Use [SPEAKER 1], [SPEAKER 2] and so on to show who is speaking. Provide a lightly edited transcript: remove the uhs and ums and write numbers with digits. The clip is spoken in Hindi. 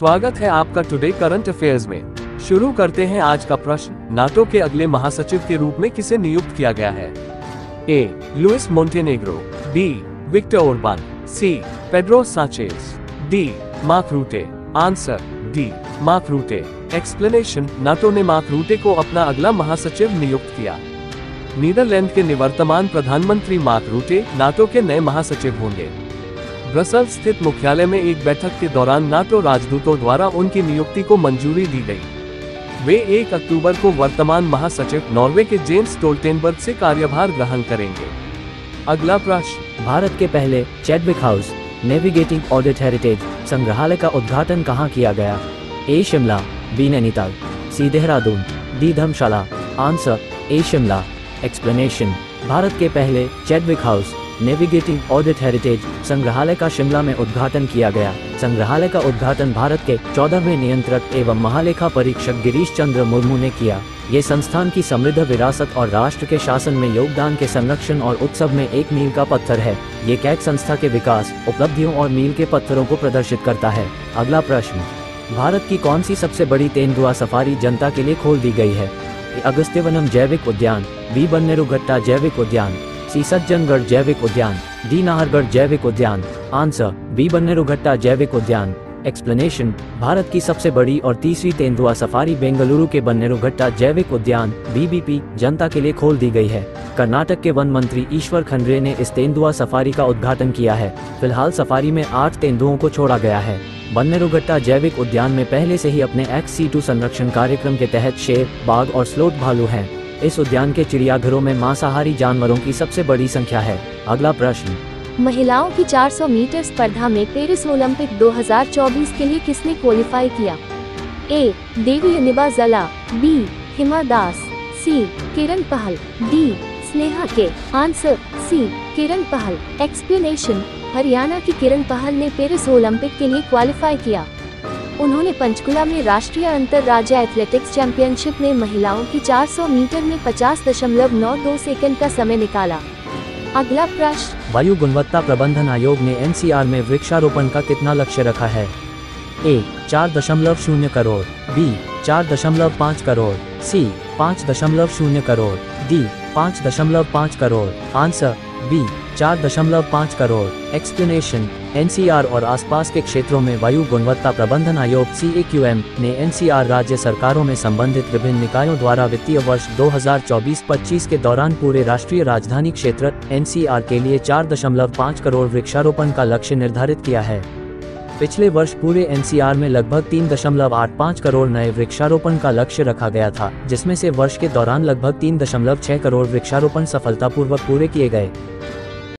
[SPEAKER 1] स्वागत है आपका टुडे करंट अफेयर्स में। शुरू करते हैं आज का प्रश्न। नाटो के अगले महासचिव के रूप में किसे नियुक्त किया गया है? A. Luis Montenegro, B. Viktor Orban, C. Pedro Sanchez, D. Mark Rutte. Answer D. Mark Rutte. Explanation: NATO ने मार्क रूटे को अपना अगला महासचिव नियुक्त किया। नीदरलैंड के निवर्तमान प्रधानमंत्री मार्क रूटे नाटो के नए महासचिव होंगे। ब्रसल्स स्थित मुख्यालय में एक बैठक के दौरान नाटो राजदूतों द्वारा उनकी नियुक्ति को मंजूरी दी गई। वे 1 अक्टूबर को वर्तमान महासचिव नॉर्वे के जेन्स स्टोल्टेनबर्ग से कार्यभार ग्रहण करेंगे। अगला प्रश्न।
[SPEAKER 2] भारत के पहले Chadwick House navigating audit heritage संग्रहालय का उद्घाटन कहाँ किया गया? A. Shimla, B. Nainital, C. Dehradun, D. Dharamshala. Answer A. Shimla. Explanation: Bharat के पहले Chadwick House navigating audit heritage संग्रहालय का शिमला में उद्घाटन किया गया। संग्रहालय का उद्घाटन भारत के 14वें नियंत्रक एवं महालेखा परीक्षक गिरीश चंद्र मुर्मू ने किया। ये संस्थान की समृद्ध विरासत और राष्ट्र के शासन में योगदान के संरक्षण और उत्सव में एक मील का पत्थर है। ये कैग संस्था के विकास, उपलब्धियों और मील के पत्थरों को प्रदर्शित करता है। अगला प्रश्न। भारत की कौन सी सबसे बड़ी तेंदुआ सफारी जनता के लिए खोल दी गई है? अगस्त्यवनम जैविक उद्यान, बी. बन्नेरुघट्टा जैविक उद्यान, सी. सज्जनगढ़ जैविक उद्यान, डी. नाहरगढ़ जैविक उद्यान। Answer B. बन्नेरुघट्टा जैविक उद्यान। एक्सप्लेनेशन: भारत की सबसे बड़ी और तीसरी तेंदुआ सफारी बेंगलुरु के बन्नेरुघट्टा जैविक उद्यान (BBP) जनता के लिए खोल दी गई है। कर्नाटक के वन मंत्री ईश्वर खंड्रे ने इस तेंदुआ सफारी का उद्घाटन किया है। फिलहाल सफारी में 8 तेंदुओं को छोड़ा गया है। बन्नेरुघट्टा जैविक उद्यान में पहले से ही अपने XC2 संरक्षण कार्यक्रम के तहत शेर, बाघ और स्लोथ भालू हैं। इस उद्यान के चिड़ियाघरों में मांसाहारी जानवरों की सबसे बड़ी संख्या है। अगला प्रश्न।
[SPEAKER 3] महिलाओं की 400 मीटर स्पर्धा में पेरिस ओलंपिक 2024 के लिए किसने क्वालिफाई किया? ए. देवी अनिबा जला, बी. हिमा दास, सी. किरण पहल, डी. स्नेहा के। Answer C. किरण पहल। एक्सप्लेनेशन: हरियाणा की किरण पहल ने पेरिस ओलंपिक के लिए क्वालिफाई किया। उन्होंने पंचकुला में राष्ट्रीय अंतर राज्य एथलेटिक्स चैंपियनशिप में महिलाओं की 400 मीटर में 50.92 सेकंड का समय निकाला। अगला प्रश्न।
[SPEAKER 2] वायु गुणवत्ता प्रबंधन आयोग ने NCR में वृक्षारोपण का कितना लक्ष्य रखा है? A. 4.0 crore, B. 4.5 crore, C. 5.0 crore, D. 5.5 crore. Answer B. 4.5 crore. Explanation: NCR और आसपास के क्षेत्रों में वायु गुणवत्ता प्रबंधन आयोग CAQM ने NCR राज्य सरकारों में संबंधित विभिन्न निकायों द्वारा वित्तीय वर्ष 2024-25 के दौरान पूरे राष्ट्रीय राजधानी क्षेत्र NCR के लिए 4.5 करोड़ वृक्षारोपण का लक्ष्य निर्धारित किया है। पिछले वर्ष पूरे NCR में लगभग 3.85 करोड़ नए वृक्षारोपण का लक्ष्य रखा गया था, जिसमें से वर्ष के दौरान लगभग 3.6 करोड़ वृक्षारोपण सफलतापूर्वक पूरे किए गए।